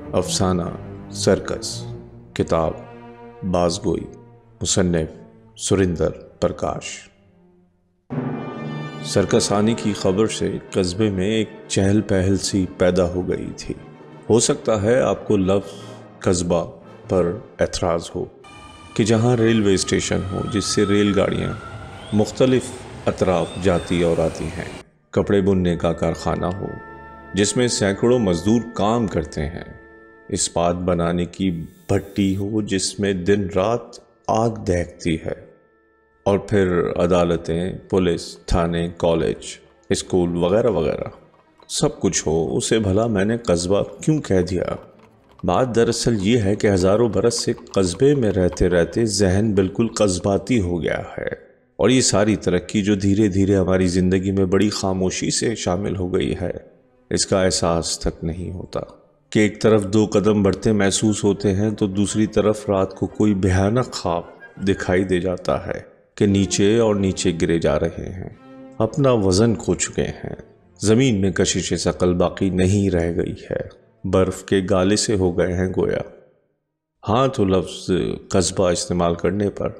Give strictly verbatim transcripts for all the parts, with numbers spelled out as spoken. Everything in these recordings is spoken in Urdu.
افسانہ سرکس، کتاب بازگوئی، مصنف سریندر پرکاش۔ سرکس آنے کی خبر سے قصبے میں ایک چہل پہل سی پیدا ہو گئی تھی۔ ہو سکتا ہے آپ کو لفظ قصبہ پر اعتراض ہو کہ جہاں ریلوے اسٹیشن ہو جس سے ریل گاڑیاں مختلف اطراف جاتی اور آتی ہیں، کپڑے بننے کا کارخانہ ہو جس میں سینکڑوں مزدور کام کرتے ہیں، اسپات بنانے کی بھٹی ہو جس میں دن رات آگ دہکتی ہے، اور پھر عدالتیں، پولیس، تھانے، کالج، اسکول وغیرہ وغیرہ سب کچھ ہو، اسے بھلا میں نے قصبہ کیوں کہہ دیا؟ بات دراصل یہ ہے کہ ہزاروں برس سے قصبے میں رہتے رہتے ذہن بالکل قصباتی ہو گیا ہے، اور یہ ساری ترقی جو دھیرے دھیرے ہماری زندگی میں بڑی خاموشی سے شامل ہو گئی ہے، اس کا احساس تک نہیں ہوتا کہ ایک طرف دو قدم بڑھتے محسوس ہوتے ہیں تو دوسری طرف رات کو کوئی بھیانک خواب دکھائی دے جاتا ہے کہ نیچے اور نیچے گرے جا رہے ہیں، اپنا وزن کھو چکے ہیں، زمین میں کشش ثقل باقی نہیں رہ گئی ہے، برف کے گالے سے ہو گئے ہیں گویا۔ ہاں تو لفظ قصبہ استعمال کرنے پر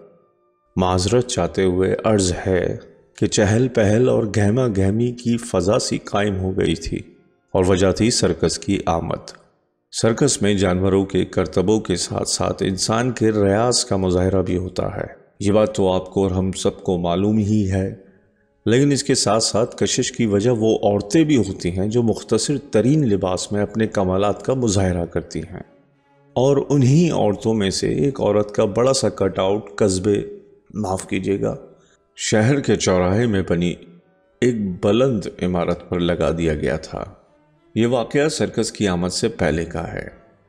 معذرت چاہتے ہوئے عرض ہے کہ چہل پہل اور گہما گہمی کی فضا سی قائم ہو گئی تھی، اور وجہ تھی سرکس کی آمد۔ سرکس میں جانوروں کے کرتبوں کے ساتھ ساتھ انسان کے ریاض کا مظاہرہ بھی ہوتا ہے، یہ بات تو آپ کو اور ہم سب کو معلوم ہی ہے، لیکن اس کے ساتھ ساتھ کشش کی وجہ وہ عورتیں بھی ہوتی ہیں جو مختصر ترین لباس میں اپنے کمالات کا مظاہرہ کرتی ہیں، اور انہی عورتوں میں سے ایک عورت کا بڑا سا کٹ آؤٹ قصبے معاف کیجیے گا شہر کے چوراہے میں بنی ایک بلند عمارت پر لگا دیا گیا تھا۔ یہ واقعہ سرکس کی آمد سے پہلے کا ہے،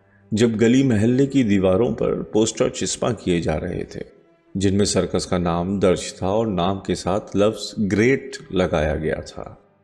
جب گلی محلے کی دیواروں پر پوسٹر چسپاں کیے جا رہے تھے جن میں سرکس کا نام درج تھا اور نام کے ساتھ لفظ گریٹ لگایا گیا تھا۔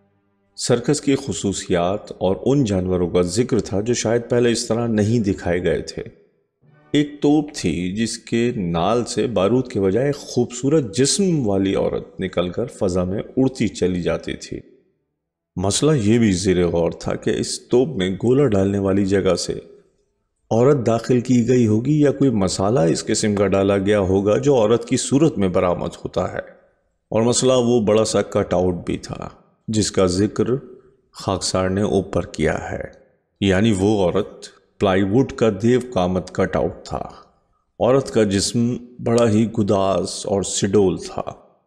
سرکس کی خصوصیات اور ان جانوروں کا ذکر تھا جو شاید پہلے اس طرح نہیں دکھائے گئے تھے۔ ایک توپ تھی جس کے نال سے بارود کے بجائے خوبصورت جسم والی عورت نکل کر فضا میں اڑتی چلی جاتی تھی۔ مسئلہ یہ بھی زیر غور تھا کہ اس توپ میں گولا ڈالنے والی جگہ سے عورت داخل کی گئی ہوگی یا کوئی مسالہ اس قسم کا ڈالا گیا ہوگا جو عورت کی صورت میں برآمد ہوتا ہے، اور مسئلہ وہ بڑا سا کٹ آؤٹ بھی تھا جس کا ذکر خاکسار نے اوپر کیا ہے، یعنی وہ عورت پلائی ووڈ کا دیو قامت کٹ آؤٹ تھا۔ عورت کا جسم بڑا ہی گداز اور سڈول تھا،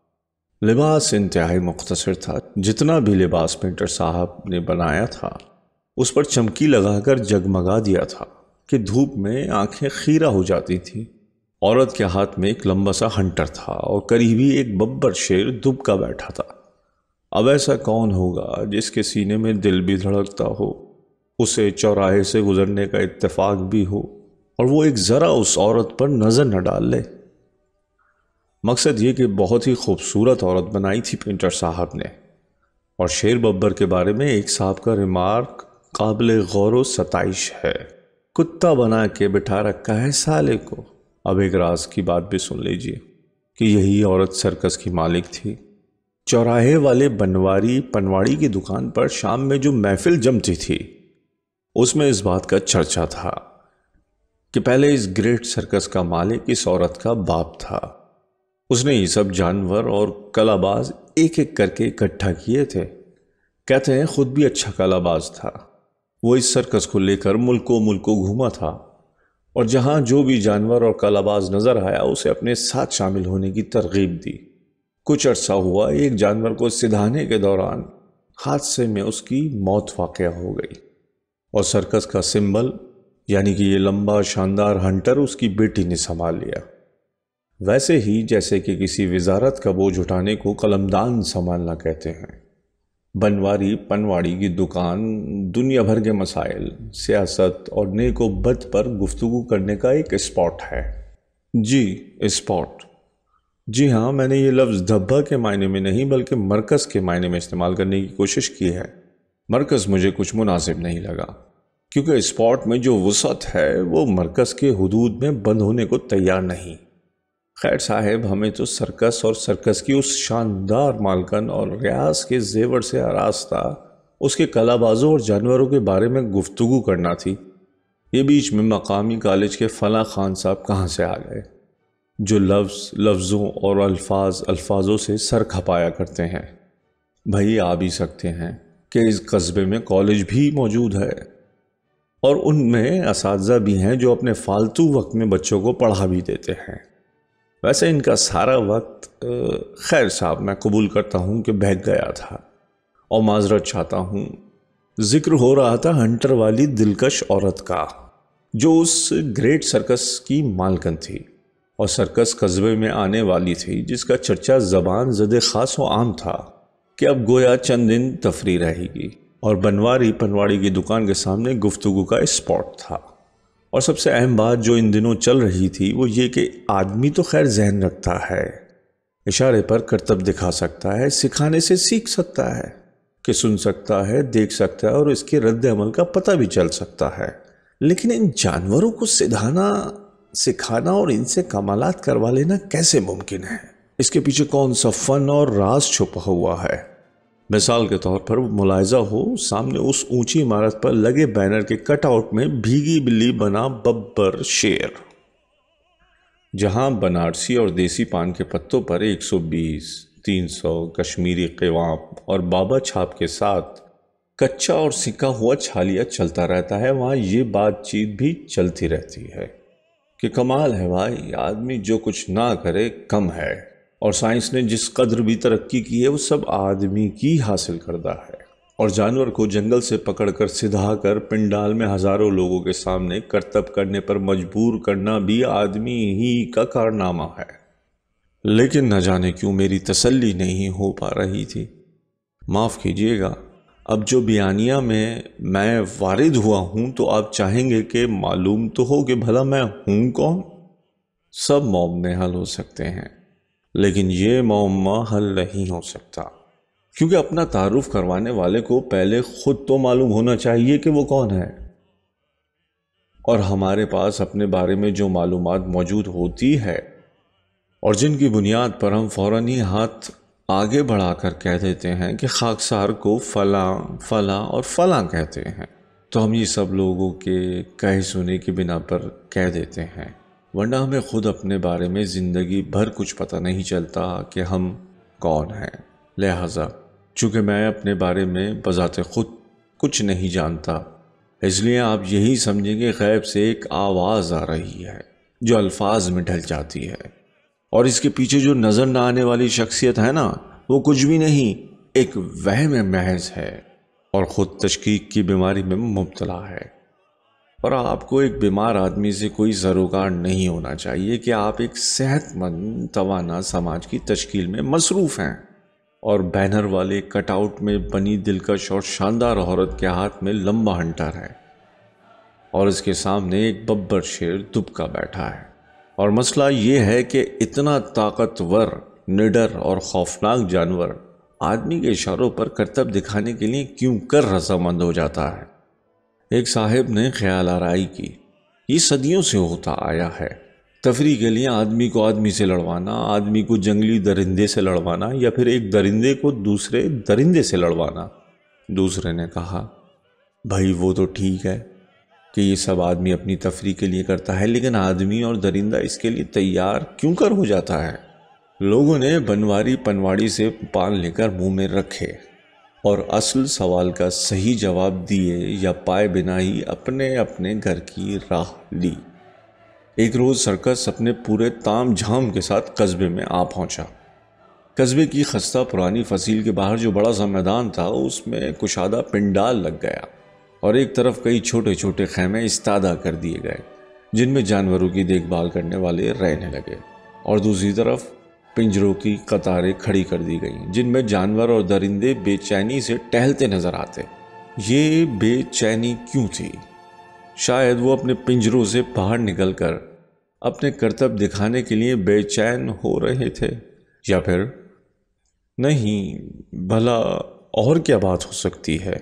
لباس انتہائی مختصر تھا، جتنا بھی لباس پینٹر صاحب نے بنایا تھا اس پر چمکی لگا کر جگمگا دیا تھا کہ دھوپ میں آنکھیں خیرہ ہو جاتی تھیں۔ عورت کے ہاتھ میں ایک لمبا سا ہنٹر تھا اور قریبی ایک ببر شیر دبکا بیٹھا تھا۔ اب ایسا کون ہوگا جس کے سینے میں دل بھی دھڑکتا ہو، اسے چوراہے سے گزرنے کا اتفاق بھی ہو اور وہ ایک ذرا اس عورت پر نظر نہ ڈال لے؟ مقصد یہ کہ بہت ہی خوبصورت عورت بنائی تھی پینٹر صاحب نے، اور شیر ببر کے بارے میں ایک صاحب کا ریمارک قابل غور و ستائش ہے، کتا بنا کے بٹھا رکھا ہے سالے کو۔ اب ایک راز کی بات بھی سن لیجئے کہ یہی عورت سرکس کی مالک تھی۔ چوراہے والے بنواری پنواڑی کی دکان پر شام میں جو محفل جمتی تھی اس میں اس بات کا چرچا تھا کہ پہلے اس گریٹ سرکس کا مالک اس عورت کا باپ تھا۔ اس نے یہ سب جانور اور کلا باز ایک ایک کر کے اکٹھا کیے تھے، کہتے ہیں خود بھی اچھا کلا باز تھا۔ وہ اس سرکس کو لے کر ملکوں ملکوں گھوما تھا، اور جہاں جو بھی جانور اور کلا باز نظر آیا اسے اپنے ساتھ شامل ہونے کی ترغیب دی۔ کچھ عرصہ ہوا، ایک جانور کو سدھانے کے دوران حادثے میں اس کی موت واقع ہو گئی، اور سرکس کا سمبل یعنی کہ یہ لمبا شاندار ہنٹر اس کی بیٹی نے سنبھال لیا، ویسے ہی جیسے کہ کسی وزارت کا بوجھ اٹھانے کو قلمدان سنبھالنا کہتے ہیں۔ بنواری پنواڑی کی دکان دنیا بھر کے مسائل، سیاست اور نیک و بد پر گفتگو کرنے کا ایک اسپاٹ ہے۔ جی اسپاٹ، جی ہاں، میں نے یہ لفظ دھبا کے معنی میں نہیں بلکہ مرکز کے معنی میں استعمال کرنے کی کوشش کی ہے۔ مرکز مجھے کچھ مناسب نہیں لگا، کیونکہ اسپاٹ میں جو وسعت ہے وہ مرکز کے حدود میں بند ہونے کو تیار نہیں۔ خیر صاحب، ہمیں تو سرکس اور سرکس کی اس شاندار مالکن اور ریاض کے زیور سے آراستہ اس کے کلا بازوں اور جانوروں کے بارے میں گفتگو کرنا تھی، یہ بیچ میں مقامی کالج کے فلاں خان صاحب کہاں سے آ گئے جو لفظ لفظوں اور الفاظ الفاظوں سے سر کھپایا کرتے ہیں؟ بھائی آ بھی سکتے ہیں کہ اس قصبے میں کالج بھی موجود ہے اور ان میں اساتذہ بھی ہیں جو اپنے فالتو وقت میں بچوں کو پڑھا بھی دیتے ہیں۔ ویسے ان کا سارا وقت خیر صاحب میں قبول کرتا ہوں کہ بہک گیا تھا اور معذرت چاہتا ہوں۔ ذکر ہو رہا تھا ہنٹر والی دلکش عورت کا جو اس گریٹ سرکس کی مالکن تھی اور سرکس قصبے میں آنے والی تھی، جس کا چرچا زبان زد خاص و عام تھا کہ اب گویا چند دن تفریح رہے گی، اور بنواری پنواڑی کی دکان کے سامنے گفتگو کا اسپاٹ تھا۔ اور سب سے اہم بات جو ان دنوں چل رہی تھی وہ یہ کہ آدمی تو خیر ذہن رکھتا ہے، اشارے پر کرتب دکھا سکتا ہے، سکھانے سے سیکھ سکتا ہے، کہ سن سکتا ہے، دیکھ سکتا ہے اور اس کے رد عمل کا پتہ بھی چل سکتا ہے، لیکن ان جانوروں کو سدھانا، سکھانا اور ان سے کمالات کروا لینا کیسے ممکن ہے؟ اس کے پیچھے کون سا فن اور راز چھپا ہوا ہے؟ مثال کے طور پر ملاحظہ ہو، سامنے اس اونچی عمارت پر لگے بینر کے کٹ آؤٹ میں بھیگی بلی بنا ببر شیر، جہاں بنارسی اور دیسی پان کے پتوں پر ایک سو بیس، تین سو کشمیری قوام اور بابا چھاپ کے ساتھ کچا اور سکا ہوا چھالیا چلتا رہتا ہے، وہاں یہ بات چیت بھی چلتی رہتی ہے کہ کمال ہے بھائی، آدمی جو کچھ نہ کرے کم ہے، اور سائنس نے جس قدر بھی ترقی کی ہے وہ سب آدمی کی حاصل کردہ ہے، اور جانور کو جنگل سے پکڑ کر سدھا کر پنڈال میں ہزاروں لوگوں کے سامنے کرتب کرنے پر مجبور کرنا بھی آدمی ہی کا کارنامہ ہے۔ لیکن نہ جانے کیوں میری تسلی نہیں ہو پا رہی تھی۔ معاف کیجیے گا، اب جو بیانیہ میں میں وارد ہوا ہوں تو آپ چاہیں گے کہ معلوم تو ہو کہ بھلا میں ہوں کون؟ سب معمے حل ہو سکتے ہیں لیکن یہ معمہ حل نہیں ہو سکتا، کیونکہ اپنا تعارف کروانے والے کو پہلے خود تو معلوم ہونا چاہیے کہ وہ کون ہے، اور ہمارے پاس اپنے بارے میں جو معلومات موجود ہوتی ہے اور جن کی بنیاد پر ہم فوراً ہی ہاتھ آگے بڑھا کر کہہ دیتے ہیں کہ خاکسار کو فلاں فلاں اور فلاں کہتے ہیں، تو ہم یہ سب لوگوں کے کہے سنے کی بنا پر کہہ دیتے ہیں، ورنہ ہمیں خود اپنے بارے میں زندگی بھر کچھ پتہ نہیں چلتا کہ ہم کون ہیں۔ لہٰذا چونکہ میں اپنے بارے میں بذات خود کچھ نہیں جانتا، اس لیے آپ یہی سمجھیں کہ غیب سے ایک آواز آ رہی ہے جو الفاظ میں ڈھل جاتی ہے، اور اس کے پیچھے جو نظر نہ آنے والی شخصیت ہے نا، وہ کچھ بھی نہیں، ایک وہم محض ہے اور خود تشکیک کی بیماری میں مبتلا ہے۔ اور آپ کو ایک بیمار آدمی سے کوئی سروکار نہیں ہونا چاہیے کہ آپ ایک صحت مند توانا سماج کی تشکیل میں مصروف ہیں، اور بینر والے کٹ آؤٹ میں بنی دلکش اور شاندار عورت کے ہاتھ میں لمبا ہنٹر ہے، اور اس کے سامنے ایک ببر شیر دبکا بیٹھا ہے، اور مسئلہ یہ ہے کہ اتنا طاقتور، نڈر اور خوفناک جانور آدمی کے اشاروں پر کرتب دکھانے کے لیے کیوں کر رضامند ہو جاتا ہے؟ ایک صاحب نے خیال آرائی کی، یہ صدیوں سے ہوتا آیا ہے، تفریح کے لیے آدمی کو آدمی سے لڑوانا، آدمی کو جنگلی درندے سے لڑوانا، یا پھر ایک درندے کو دوسرے درندے سے لڑوانا۔ دوسرے نے کہا، بھائی وہ تو ٹھیک ہے کہ یہ سب آدمی اپنی تفریح کے لیے کرتا ہے، لیکن آدمی اور درندہ اس کے لیے تیار کیوں کر ہو جاتا ہے؟ لوگوں نے بنواری پنواڑی سے پان لے کر منہ میں رکھے اور اصل سوال کا صحیح جواب دیے یا پائے بنا ہی اپنے اپنے گھر کی راہ لی۔ ایک روز سرکس اپنے پورے تام جھام کے ساتھ قصبے میں آ پہنچا۔ قصبے کی خستہ پرانی فصیل کے باہر جو بڑا سا میدان تھا، اس میں کشادہ پنڈال لگ گیا، اور ایک طرف کئی چھوٹے چھوٹے خیمے استادہ کر دیے گئے جن میں جانوروں کی دیکھ بھال کرنے والے رہنے لگے، اور دوسری طرف پنجروں کی قطاریں کھڑی کر دی گئیں جن میں جانور اور درندے بے چینی سے ٹہلتے نظر آتے۔ یہ بے چینی کیوں تھی؟ شاید وہ اپنے پنجروں سے باہر نکل کر اپنے کرتب دکھانے کے لیے بے چین ہو رہے تھے، یا پھر نہیں، بھلا اور کیا بات ہو سکتی ہے؟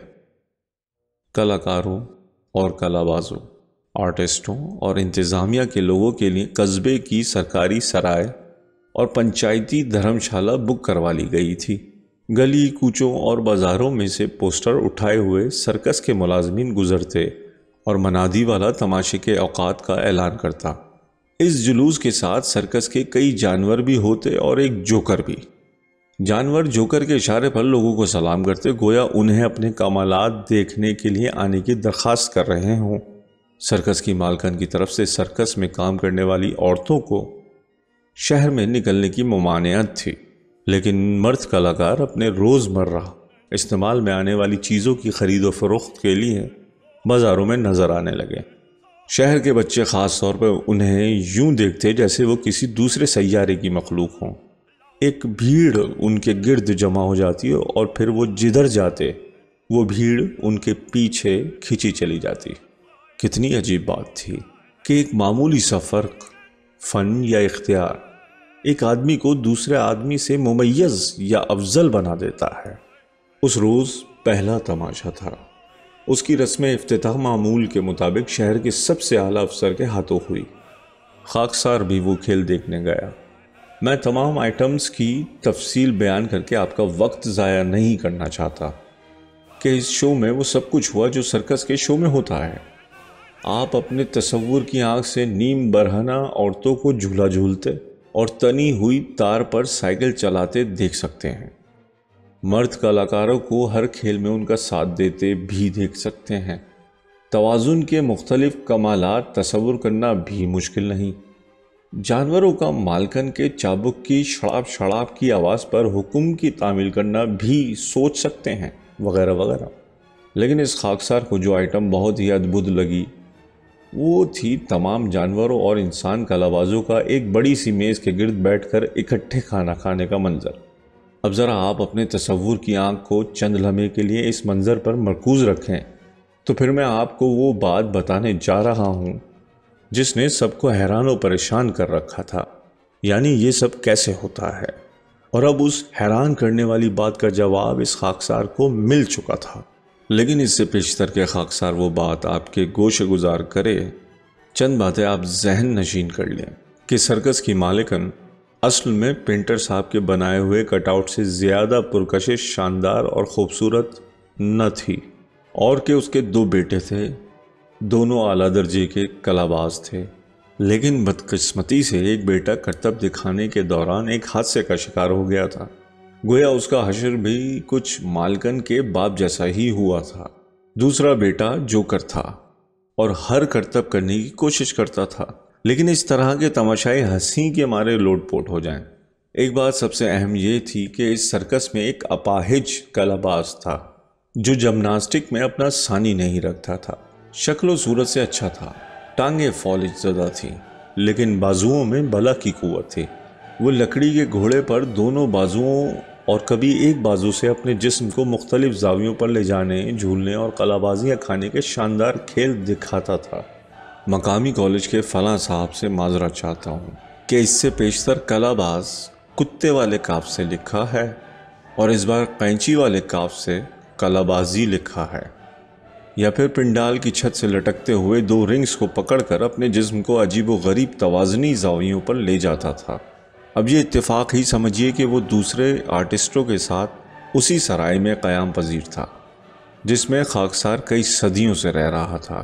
کلاکاروں اور کلا بازوں، آرٹسٹوں اور انتظامیہ کے لوگوں کے لیے قصبے کی سرکاری سرائے اور پنچایتی دھرم شالہ بک کروا لی گئی تھی۔ گلی کوچوں اور بازاروں میں سے پوسٹر اٹھائے ہوئے سرکس کے ملازمین گزرتے اور منادی والا تماشے کے اوقات کا اعلان کرتا۔ اس جلوس کے ساتھ سرکس کے کئی جانور بھی ہوتے اور ایک جوکر بھی۔ جانور جوکر کے اشارے پر لوگوں کو سلام کرتے، گویا انہیں اپنے کمالات دیکھنے کے لیے آنے کی درخواست کر رہے ہوں۔ سرکس کی مالکن کی طرف سے سرکس میں کام کرنے والی عورتوں کو شہر میں نکلنے کی ممانعت تھی، لیکن مرد کلاکار اپنے روز مرہ استعمال میں آنے والی چیزوں کی خرید و فروخت کے لیے بازاروں میں نظر آنے لگے۔ شہر کے بچے خاص طور پر انہیں یوں دیکھتے جیسے وہ کسی دوسرے سیارے کی مخلوق ہوں۔ ایک بھیڑ ان کے گرد جمع ہو جاتی اور پھر وہ جدھر جاتے وہ بھیڑ ان کے پیچھے کھینچی چلی جاتی۔ کتنی عجیب بات تھی کہ ایک معمولی سا فرق، فن یا اختیار، ایک آدمی کو دوسرے آدمی سے ممیز یا افضل بنا دیتا ہے۔ اس روز پہلا تماشا تھا۔ اس کی رسم افتتاح معمول کے مطابق شہر کے سب سے اعلیٰ افسر کے ہاتھوں ہوئی۔ خاکسار بھی وہ کھیل دیکھنے گیا۔ میں تمام آئٹمز کی تفصیل بیان کر کے آپ کا وقت ضائع نہیں کرنا چاہتا کہ اس شو میں وہ سب کچھ ہوا جو سرکس کے شو میں ہوتا ہے۔ آپ اپنے تصور کی آنکھ سے نیم برہنہ عورتوں کو جھولا جھولتے اور تنی ہوئی تار پر سائیکل چلاتے دیکھ سکتے ہیں۔ مرد کلاکاروں کو ہر کھیل میں ان کا ساتھ دیتے بھی دیکھ سکتے ہیں۔ توازن کے مختلف کمالات تصور کرنا بھی مشکل نہیں۔ جانوروں کا مالکن کے چابک کی شڑاپ شڑاپ کی آواز پر حکم کی تعمیل کرنا بھی سوچ سکتے ہیں، وغیرہ وغیرہ۔ لیکن اس خاکسار کو جو آئٹم بہت ہی ادبھت لگی وہ تھی تمام جانوروں اور انسان کلابازوں کا ایک بڑی سی میز کے گرد بیٹھ کر اکٹھے کھانا کھانے کا منظر۔ اب ذرا آپ اپنے تصور کی آنکھ کو چند لمحے کے لیے اس منظر پر مرکوز رکھیں تو پھر میں آپ کو وہ بات بتانے جا رہا ہوں جس نے سب کو حیران و پریشان کر رکھا تھا، یعنی یہ سب کیسے ہوتا ہے۔ اور اب اس حیران کرنے والی بات کا جواب اس خاکسار کو مل چکا تھا۔ لیکن اس سے پیشتر کے خاکسار وہ بات آپ کے گوشے گزار کرے، چند باتیں آپ ذہن نشین کر لیں کہ سرکس کی مالکن اصل میں پینٹر صاحب کے بنائے ہوئے کٹ آؤٹ سے زیادہ پرکشش، شاندار اور خوبصورت نہ تھی، اور کہ اس کے دو بیٹے تھے، دونوں اعلیٰ درجے کے کلاباز تھے۔ لیکن بدقسمتی سے ایک بیٹا کرتب دکھانے کے دوران ایک حادثے کا شکار ہو گیا تھا، گویا اس کا حشر بھی کچھ مالکن کے باپ جیسا ہی ہوا تھا۔ دوسرا بیٹا جوکر تھا اور ہر کرتب کرنے کی کوشش کرتا تھا، لیکن اس طرح کے تماشائے ہنسی کے مارے لوٹ پوٹ ہو جائیں۔ ایک بات سب سے اہم یہ تھی کہ اس سرکس میں ایک اپاہج کلاباز تھا جو جمناسٹک میں اپنا ثانی نہیں رکھتا تھا۔ شکل و صورت سے اچھا تھا، ٹانگیں فالج زدہ تھیں، لیکن بازوؤں میں بلا کی قوت تھی۔ وہ لکڑی کے گھوڑے پر دونوں بازوؤں اور کبھی ایک بازو سے اپنے جسم کو مختلف زاویوں پر لے جانے، جھولنے اور قلابازیاں کھانے کے شاندار کھیل دکھاتا تھا۔ مقامی کالج کے فلاں صاحب سے معذرت چاہتا ہوں کہ اس سے پیشتر کلاباز کتے والے کاف سے لکھا ہے اور اس بار قینچی والے کاف سے کلابازی لکھا ہے، یا پھر پنڈال کی چھت سے لٹکتے ہوئے دو رنگز کو پکڑ کر اپنے جسم کو عجیب و غریب توازنی زاویوں پر لے جاتا تھا۔ اب یہ اتفاق ہی سمجھیے کہ وہ دوسرے آرٹسٹوں کے ساتھ اسی سرائے میں قیام پذیر تھا جس میں خاکسار کئی صدیوں سے رہ رہا تھا۔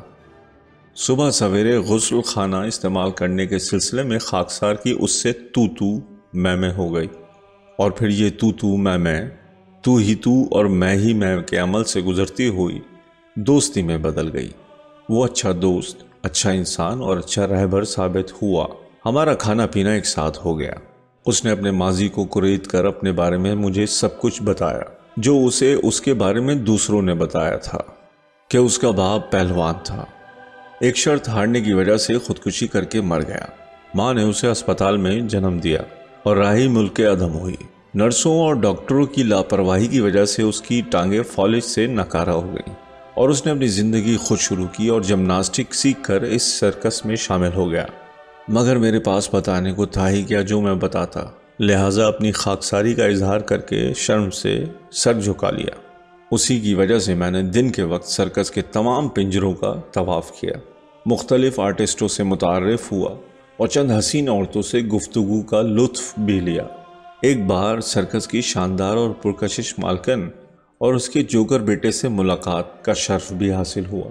صبح سویرے غسل خانہ استعمال کرنے کے سلسلے میں خاکسار کی اس سے تو تو میں میں ہو گئی، اور پھر یہ تو تو میں میں تو ہی تو اور میں ہی میں کے عمل سے گزرتی ہوئی دوستی میں بدل گئی۔ وہ اچھا دوست، اچھا انسان اور اچھا رہبر ثابت ہوا۔ ہمارا کھانا پینا ایک ساتھ ہو گیا۔ اس نے اپنے ماضی کو کریت کر اپنے بارے میں مجھے سب کچھ بتایا جو اسے اس کے بارے میں دوسروں نے بتایا تھا، کہ اس کا باپ پہلوان تھا، ایک شرط ہارنے کی وجہ سے خودکشی کر کے مر گیا۔ ماں نے اسے اسپتال میں جنم دیا اور راہی ملک کے عدم ہوئی۔ نرسوں اور ڈاکٹروں کی لاپرواہی کی وجہ سے اس کی ٹانگیں فالج سے ناکارہ ہو گئیں اور اس نے اپنی زندگی خود شروع کی اور جمناسٹک سیکھ کر اس سرکس میں شامل ہو گیا۔ مگر میرے پاس بتانے کو تھا ہی کیا جو میں بتاتا، لہٰذا اپنی خاکساری کا اظہار کر کے شرم سے سر جھکا لیا۔ اسی کی وجہ سے میں نے دن کے وقت سرکس کے تمام پنجروں کا طواف کیا، مختلف آرٹسٹوں سے متعارف ہوا اور چند حسین عورتوں سے گفتگو کا لطف بھی لیا۔ ایک بار سرکس کی شاندار اور پرکشش مالکن اور اس کے جوکر بیٹے سے ملاقات کا شرف بھی حاصل ہوا۔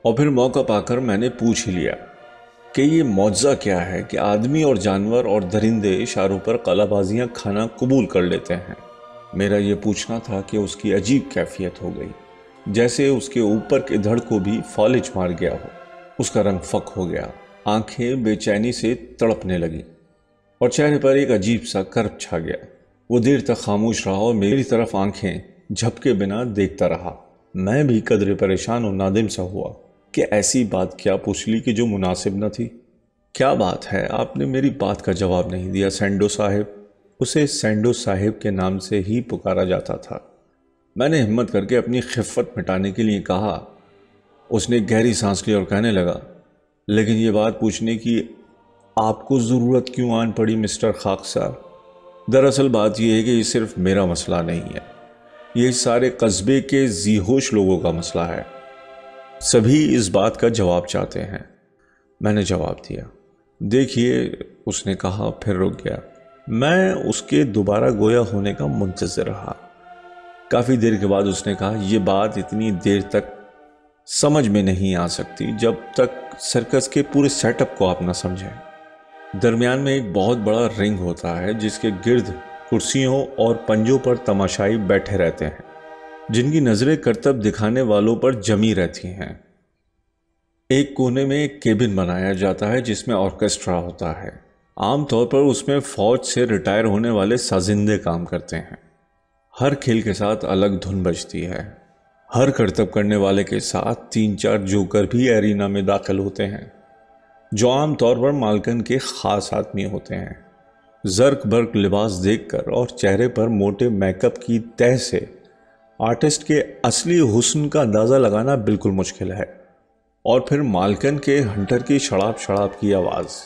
اور پھر موقع پا کر میں نے پوچھ ہی لیا کہ یہ معجزہ کیا ہے کہ آدمی اور جانور اور درندے اشاروں پر قلع بازیاں کھانا قبول کر لیتے ہیں۔ میرا یہ پوچھنا تھا کہ اس کی عجیب کیفیت ہو گئی، جیسے اس کے اوپر کے دھڑ کو بھی فالج مار گیا ہو۔ اس کا رنگ فک ہو گیا، آنکھیں بے چینی سے تڑپنے لگیں اور چہرے پر ایک عجیب سا کرب چھا گیا۔ وہ دیر تک خاموش رہا اور میری طرف آنکھیں جھپکے بنا دیکھتا رہا۔ میں بھی قدرے پریشان اور نادم سا ہوا کہ ایسی بات کیا پوچھ لی کہ جو مناسب نہ تھی۔ کیا بات ہے، آپ نے میری بات کا جواب نہیں دیا سینڈو صاحب۔ اسے سینڈو صاحب کے نام سے ہی پکارا جاتا تھا۔ میں نے ہمت کر کے اپنی خفت مٹانے کے لیے کہا۔ اس نے گہری سانس لی اور کہنے لگا، لیکن یہ بات پوچھنے کی آپ کو ضرورت کیوں آن پڑی مسٹر خاکسار؟ دراصل بات یہ ہے کہ یہ صرف میرا مسئلہ نہیں ہے، یہ سارے قصبے کے ذی ہوش لوگوں کا مسئلہ ہے۔ سبھی اس بات کا جواب چاہتے ہیں۔ میں نے جواب دیا۔ دیکھیے، اس نے کہا، پھر رک گیا۔ میں اس کے دوبارہ گویا ہونے کا منتظر رہا۔ کافی دیر کے بعد اس نے کہا، یہ بات اتنی دیر تک سمجھ میں نہیں آ سکتی جب تک سرکس کے پورے سیٹ اپ کو آپ نہ سمجھیں۔ درمیان میں ایک بہت بڑا رنگ ہوتا ہے جس کے گرد کرسیوں اور پنجوں پر تماشائی بیٹھے رہتے ہیں، جن کی نظریں کرتب دکھانے والوں پر جمی رہتی ہیں۔ ایک کونے میں ایک کیبن بنایا جاتا ہے جس میں آرکیسٹرا ہوتا ہے۔ عام طور پر اس میں فوج سے ریٹائر ہونے والے سازندے کام کرتے ہیں۔ ہر کھیل کے ساتھ الگ دھن بجتی ہے۔ ہر کرتب کرنے والے کے ساتھ تین چار جوکر بھی ایرینا میں داخل ہوتے ہیں، جو عام طور پر مالکن کے خاص آدمی ہوتے ہیں۔ زرق برق لباس دیکھ کر اور چہرے پر موٹے میک اپ کی تہ سے آرٹسٹ کے اصلی حسن کا اندازہ لگانا بالکل مشکل ہے۔ اور پھر مالکن کے ہنٹر کی شڑاپ شڑاپ کی آواز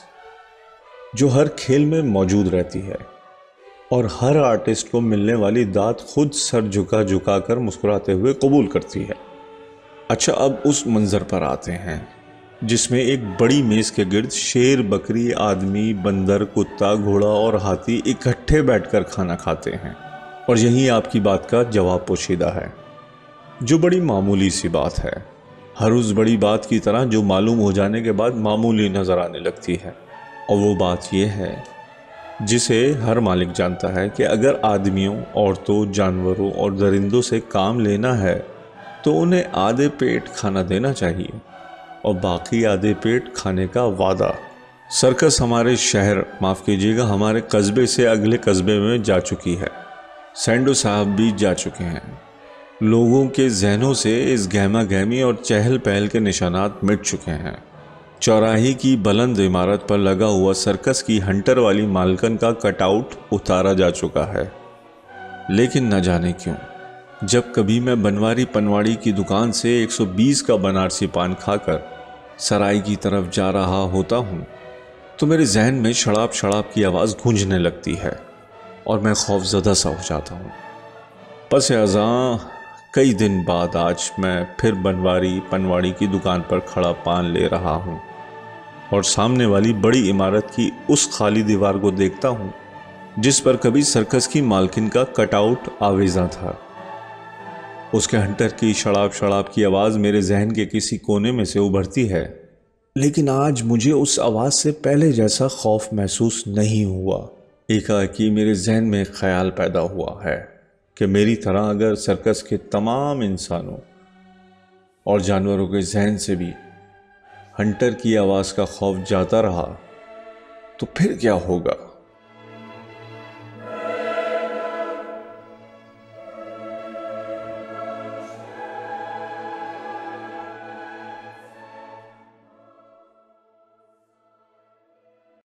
جو ہر کھیل میں موجود رہتی ہے، اور ہر آرٹسٹ کو ملنے والی داد خود سر جھکا جھکا کر مسکراتے ہوئے قبول کرتی ہے۔ اچھا، اب اس منظر پر آتے ہیں جس میں ایک بڑی میز کے گرد شیر، بکری، آدمی، بندر، کتا، گھوڑا اور ہاتھی اکٹھے بیٹھ کر کھانا کھاتے ہیں۔ اور یہی آپ کی بات کا جواب پوشیدہ ہے، جو بڑی معمولی سی بات ہے، ہر اس بڑی بات کی طرح جو معلوم ہو جانے کے بعد معمولی نظر آنے لگتی ہے۔ اور وہ بات یہ ہے جسے ہر مالک جانتا ہے کہ اگر آدمیوں، عورتوں، جانوروں اور درندوں سے کام لینا ہے تو انہیں آدھے پیٹ کھانا دینا چاہیے اور باقی آدھے پیٹ کھانے کا وعدہ۔ سرکس ہمارے شہر، معاف کیجیے گا، ہمارے قصبے سے اگلے قصبے میں جا چکی ہے۔ سینڈو صاحب بھی جا چکے ہیں۔ لوگوں کے ذہنوں سے اس گہما گہمی اور چہل پہل کے نشانات مٹ چکے ہیں۔ چوراہے کی بلند عمارت پر لگا ہوا سرکس کی ہنٹر والی مالکن کا کٹ آؤٹ اتارا جا چکا ہے، لیکن نہ جانے کیوں جب کبھی میں بنواری پنواڑی کی دکان سے ایک سو بیس کا بنارسی پان کھا کر سرائی کی طرف جا رہا ہوتا ہوں تو میرے ذہن میں شڑاپ شڑاپ کی آواز گونجنے لگتی ہے اور میں خوف زدہ سا ہو جاتا ہوں۔ پس ازاں کئی دن بعد آج میں پھر بنواری پنواڑی کی دکان پر کھڑا پان لے رہا ہوں اور سامنے والی بڑی عمارت کی اس خالی دیوار کو دیکھتا ہوں جس پر کبھی سرکس کی مالکن کا کٹ آؤٹ آویزاں تھا۔ اس کے ہنٹر کی شڑاپ شڑاپ کی آواز میرے ذہن کے کسی کونے میں سے ابھرتی ہے، لیکن آج مجھے اس آواز سے پہلے جیسا خوف محسوس نہیں ہوا۔ ایکاکی میرے ذہن میں ایک خیال پیدا ہوا ہے کہ میری طرح اگر سرکس کے تمام انسانوں اور جانوروں کے ذہن سے بھی ہنٹر کی آواز کا خوف جاتا رہا تو پھر کیا ہوگا؟